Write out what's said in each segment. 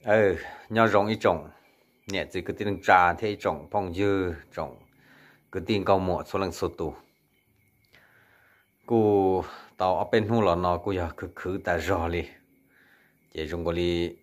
ừ nhau rong ít trồng nhẹ chỉ cái tiền trà thế trồng phong dư trồng cái tiền cao mỏ số lần số tù cô tàu ở bên hồ lò nó cô giờ cứ ta rõ li chỉ trong cái li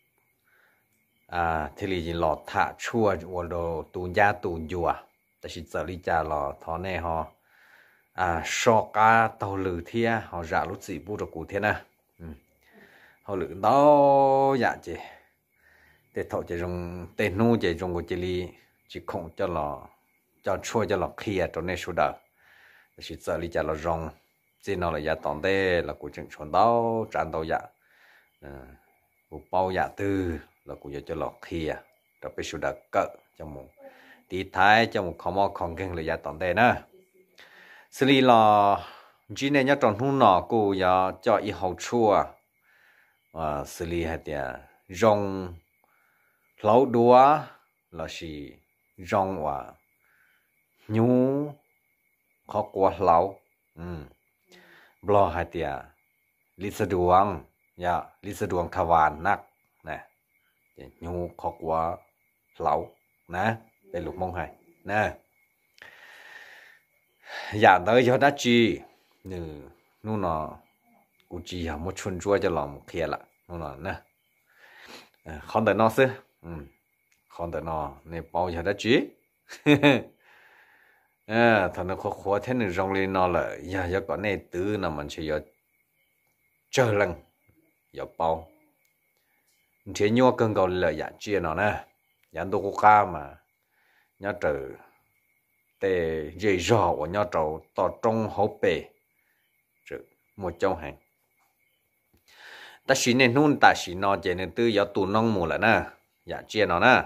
thế li chỉ lò thả chua hoặc đồ tù gia tù dùaแต่สิgiờ li cha lò thọ này họ so cá tàu lử thia họ giả lúc gì bu được cụ thế nè họ lử đó dạ chị để thọ chỉ dùng tên nu chỉ dùng cái li chỉ không cho lò cho chua cho lò kia cho nên số đỡ chỉ giờ li cha lò rong chỉ nó là giá tòn đây là của trường chuẩn đó tràn đầu dạ của bao dạ tư là của cho lò kia rồi bây giờ đã cỡ cho một tí thái cho một không còn kinh là giá tòn đây nè xử lý là chỉ nên nhớ tròn hung nọ của giờ cho ít hậu chua và xử lý hay tiệt rong lâu đua là chỉ rong và nhu khó quá lâu blo hai tiaลิสะดวงอย่าลิสะดวงทวารนักนะยูขอกว่าเหลานะเป็นลูกมงให้นะอย่าเตยcho đắt chi nữนู่นน่ะกูจีหาหมดชนจั่วจะหลอมเคลียร์ละนู่นน่ะนะคอนเดนอซึคอนเดนอในเปาcho đắt chi thằng nó khó thế này rong lên nó là giờ có này tứ là mình chỉ có chờ lần giờ bao thế nhau cần cầu là giả chia nó nè giả đồ cá mà nhớ từ để dễ dò của nhớ trâu to trong hộp bể một trong hàng ta chỉ nên nôn ta chỉ nó chỉ nên tư giờ tụ nông mù là nè giả chia nó nè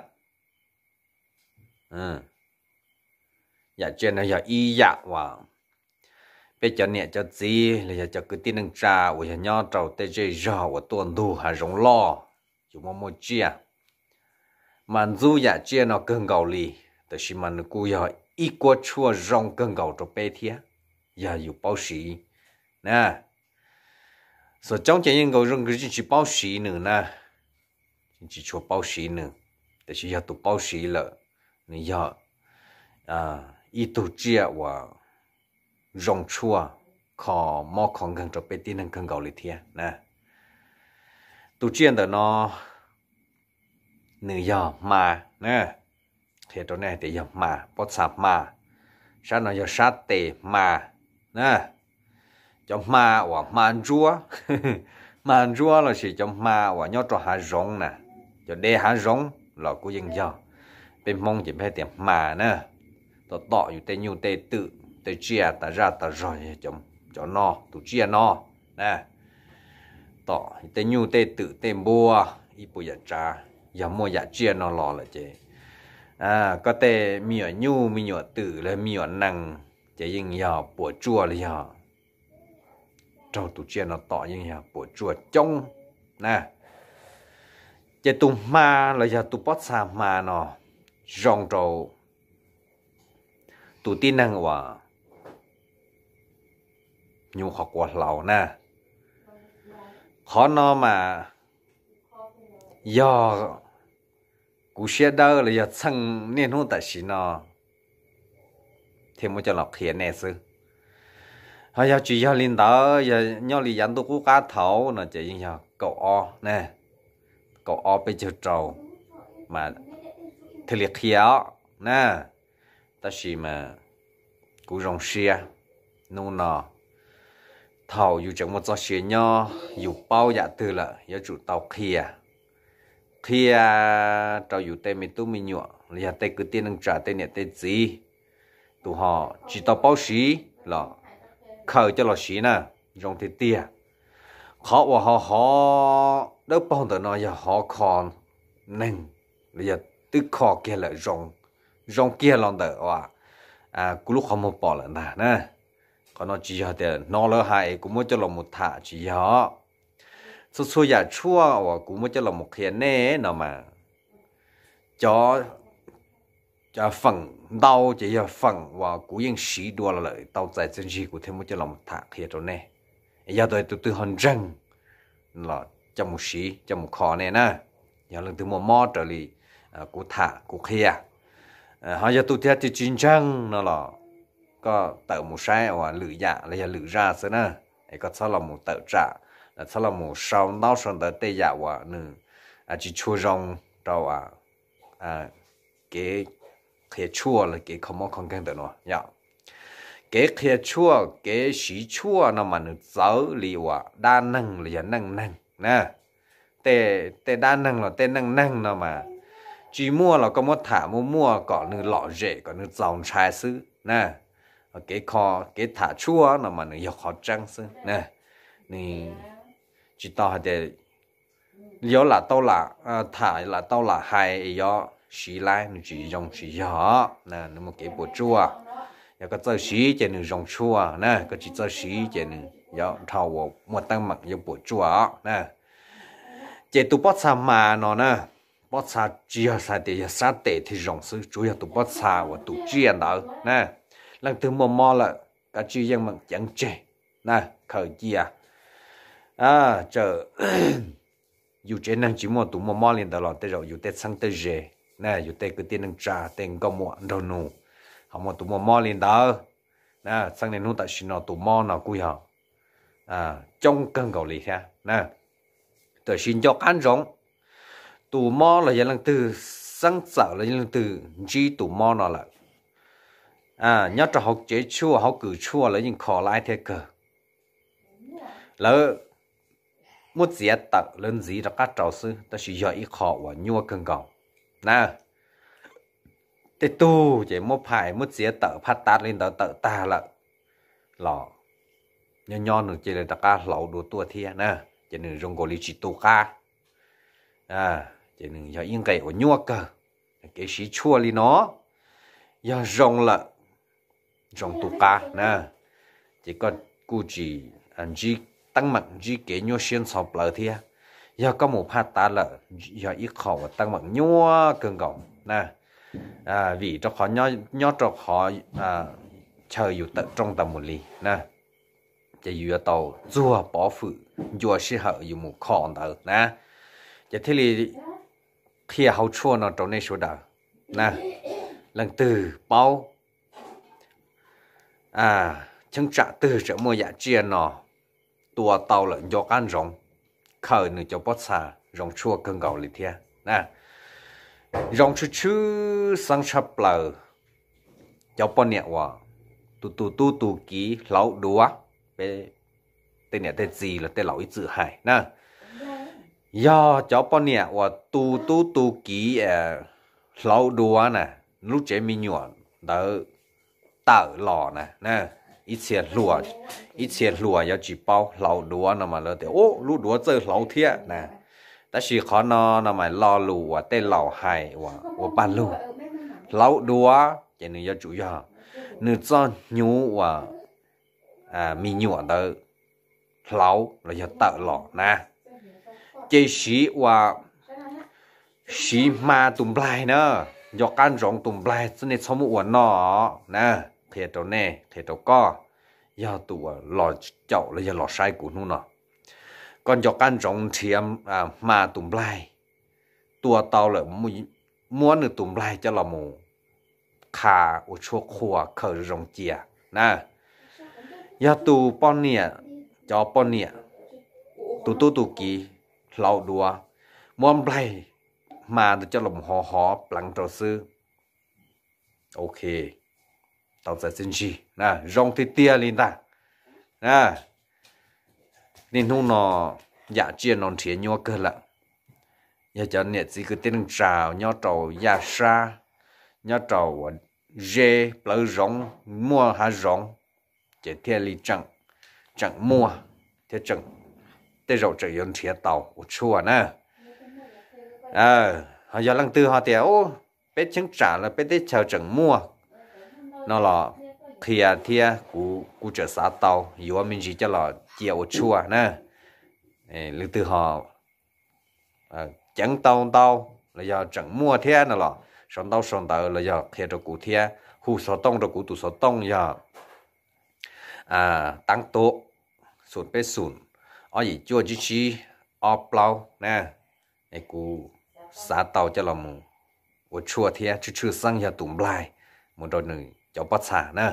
dạ trên này giờ y dạ và bây giờ nè cho gì là cho cái tin năng trà của nhau trâu tê dây rò của tuần đủ hà rong lo chúng mà một chia mà dù dạ trên nó cần gạo lìแต่是มันกูอยากอีกว่าชั่วรองcần gạo cho bé thiaอย่าอยู่包sĩ nè so trong chuyện những gạo rong cái chỉ包sĩ nữa nè chỉ cho bao sĩ nữaแต่是要tụ bao sĩ了你要ít tổ chia và rong chua khó mò không cần cho bé tin cần gạo lì thia nè tổ chia đó nó nửa giờ mà nè thì chỗ này thì giờ mà bớt sạp mà sao nó giờ sát tệ mà nè cho mà và màn rúa là chỉ cho mà và nhớ cho hạt rong nè cho đê hạt rong là của dân giờ bên mong chỉ phải tiền mà nè tao tọอยู่แต่อยู่แต่tựแต่chia ta ra ta rồi cho nó tụ chia nó nè tọแต่อยู่แต่tựแต่บัวอีปุยจาอย่ามัวอย่าchia nó lò là chứ có thểมีở nhuมีở tự làมีở năng chứ nhưng giờ bùa chua là giờ trâu tụ chia nó tọ nhưng giờ bùa chua trong nè chứ tụ ma là giờ tụ bớt xa ma nó rong trâu tụ tin năng và nhu học của lão nè khó nó mà giờ cú xe đâu là giờ sang nên hôn tại xí nó thêm một cho lọc hiện nè sư họ giờ chỉ giờ linh đó giờ nhau lì dán tôi cú cá thấu nó chỉ giờ cậu o nè cậu o bây giờ trâu mà thì liệt khéo nè ta chỉ mà cú rong xe nôn nọ thầu dù chẳng một gió xe nho dù bao dạ từ là giờ chủ tàu kia trâu dù tay mình tu mình nhọ là tay cứ tiền năng trả tay nhẹ tay gì tụ họ chỉ tàu bao xí là khởi cho là xí nè rong thì tia họ và họ đỡ bao giờ nó giờ họ còn nâng là giờ tức khó kia là rong kia lòng đỡ và cú lúc không một bỏ là nè còn nó chỉ là nó lỡ hại cũng mới cho lòng một thả chỉ họ số giả chua và cũng mới cho lòng một hiện nè nó mà cho phần đau chỉ là phần và cũng yên sĩ đua là lợi đau tại chân gì của thêm mới cho lòng một thả hiện rồi nè giờ tôi từ hòn răng là trong một sĩ trong một kho này nè giờ lần từ mò trở lại cụ thả cụ kia họ giờ tụi thì chiến tranh nó là có tự một sai và lựa dạ là giờ lựa ra xí nè có sao là một tự trả là sao là một sau đó xong tới tây dạ và nữa chỉ chua rong đâu cái khía chua là cái không có con kênh được nó nhá cái khía chua cái xí chua nó mà nó giấu li và đa năng là giờ năng nè tê đa năng là tê năng nó mà chỉ mua là có một thả mua có nó lọ rễ có nó dòng trái xứ nè cái thả chua nó mà nó yêu khó trăng xứ nè nè chỉ tao để nhớ là tao là thả là tao là hai yếu xí lại nó chỉ dùng xí nhỏ nè nó một cái bộ chua ya có chơi xí cho nó dùng chua nè có chỉ chơi xí cho nó yếu thầu một tăng mặt yếu bộ chua nè chỉ tụ bớt xa mà nó nè bớt xa chỉ là để sát để thì dùng sự chủ yếu tụ bớt xa và tụ chuyên đó nè lần từ mò là cả chỉ dân bằng chẳng trẻ nè khởi gì chờ dù trên năng chỉ một tụ mò liền đó là tới rồi dù tết sang tới rể nè dù tết cứ tiền năng trả tiền có muộn đâu nụ họ một tụ mò liền đó nè sang này nó tại xin nó tụ mò nào cùi họ trong cơn cầu lì ha nè tôi xin cho ăn giống tụ mò là dân lần từ sang sợ là dân lần từ chỉ tụ mò nó là nhớ cho học chế chua học cử chua là những khó lại thế cơ lỡ một gì tật lên gì là các trò sư ta chỉ giỏi ít khó và nhua cân cầu nè thế tu chỉ một phải một gì tật phát tát lên đó tật ta là lọ nho nữa chỉ là tất cả lẩu đồ tua thia nè chỉ nên dùng gọi lý chỉ tu ca chỉ nên giỏi yên cái và nhua cơ cái xí chua li nó giờ rong là rong tu ca nè chỉ có cụ chỉ anh chỉ tăng mạnh chỉ cái nhua xuyên sọc lợ thia giờ có một phát ta là giờ ít khẩu và tăng mạnh nhua cường gọng nè vì cho họ nhó cho họ chờอยู่trong tầm một ly nè chỉอยู่tàu rùa bỏ phụ rùa sẽ hởอยู่một con đó nè chỉ thế thì khi hậu chua nó trong này số đó nè lần từ bao chân trả từ chỗ mua giá chiên nó tua tàu là do can rong khởi nữa cho bớt xa rong chua cơn gạo lịch thia nè rong chú sang sắp lờ cho bọn nhẹ hòa tu ký lão đúa bé tên nhẹ tên gì là tên lão ít chữ hải nè do cho bọn nhẹ hòa tu ký lão đúa nè lúc chế mi nhọn đỡ tạo lò nè ít xe lùa ya chỉ bao lão đúa nó mà lỡ thì lú đúa chơi lão thiệt nè ta chỉ khó nó mà lo lùa tên lão hải và ban lù lão đúa cho nên ya chủ yếu nữ cho nhú và mi nhọn đó lão là ya tạo lò nè chế sĩ và sĩ ma tụm blai nữa do can rong tụm blai cho nên sống một nó nè thiệt đâu nè thiệt đâu có giờ tụ lò chậu là giờ lò sai của nó nọ còn cho can rong thiêm mà tụm blai tua tàu là muốn được tụm blai cho là một khà ở chỗ khua khởi rong chia nè giờ tụ bọn nè cho bọn nè tụ kì lão đùa muốn blai mà được cho lòng họ bằng trò sư ok tao sẽ xin chi nè rong thì tia lên ta nè nên hôm nọ dạ chiên non thiệt nhau cơ lận giờ cho nhiệt gì cứ tên trào nhau trầu dạ sa nhau trầu dê lỡ rong mua hả rong chỉ thiệt li chẳng mua thiệt chẳng tê rau trời yon thiệt tàu chua nè họ giờ lăng tư họ thì bé chứng trả là bé tết chờ chẳng mua nó là khía thia của chợ xã tàu yếu mình chỉ cho là chiều chua nè lăng tư họ chẳng tàu là giờ chẳng mua thia nó là son tàu là giờ khía cho cụ thia khu số tông cho cụ tụ số tông giờ tăng tố sụt bé sụn ở gì chua chi ọp lâu nè cụ xã tàu cho là một chùa thế chứ chưa sang nhà tụng lại một đôi nữ cháu bắt xả nè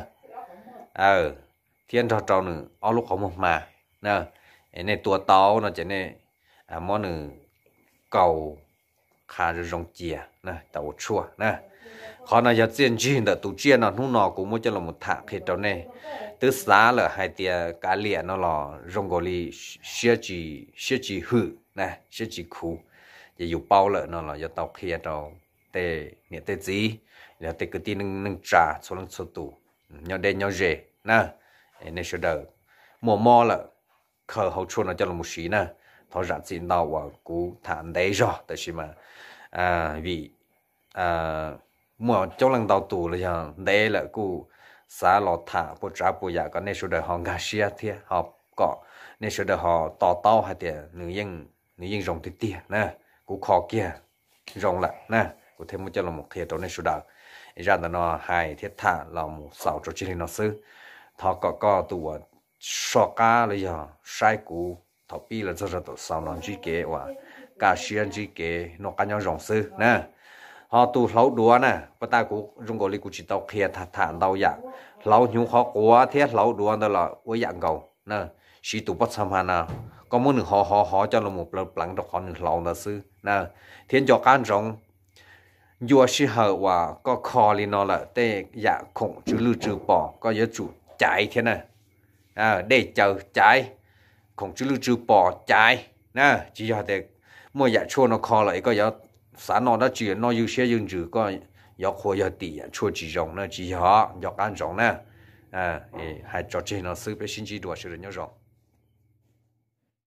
thiên cho nữ ở lúc có một mà nè này tua tàu nó chỉ này món nữ cầu khá là rong chia nè tàu chùa nè họ nói giờ tiền chuyện đó tụ chuyện nó lúc nào cũng muốn cho là một thạc hết đó này từ xã là hai tia cá liền nó là rong gọi li sẽ chỉ hư nè sẽ chỉ khu giờ dùng bao lợn nó là giờ tàu kia tàu tê nhẹ tê gì là tê cái tin nâng trà số lần số tụ nhau đen nhau rể nè nên sẽ đỡ mùa mò là khờ hậu chuột nó cho là một xí nè thọ ra xin đào và cú thản đấy rồi tại vì mà vì mùa trong lần đào tù là giờ đấy là cú xã lọt thả bộ trả bộ giả có nên sẽ đỡ họ ngã xia thế họ có nên sẽ đỡ họ tỏ tao hay thế nữ dân rồng thì tiền nè cú khó kia rồng lại nè cú thêm một cho là một thiệt trong nên sẽ đỡ ra là nó hai thiết thả là một sáu cho chỉ nó sư thọ có tụ sọ cá là giờ sai cú thọ pi là cho tụ sáu nó chỉ kế và cá xiên chỉ kế nó cá nhau rồng sư nè họ tụ lâu đùa nè bắt ta cú rong gọi li cú chỉ tao kia thả đau dạ lâu nhiều khó quá thế lâu đùa đó là với dạng cầu nè chỉ tụ bắt tham hà nào có muốn được họ cho là một lần lặng được họ được lâu là sư nè thiên cho can rồng vua sĩ hậu và có kho li nó là tê dạ khổng chữ lưu trừ bỏ có nhớ chủ trái thế này để chờ trái khổng chữ lưu trừ bỏ trái nè chỉ cho để mua dạ chua nó kho lại có nhớ sản nó đã chuyển nó ưu xe dương trừ có nhớ khối nhớ tỷ chua chỉ rồng nó chỉ họ nhớ can rồng nè hai trò chơi nó sư bé xin chỉ đùa sự nhớ rồng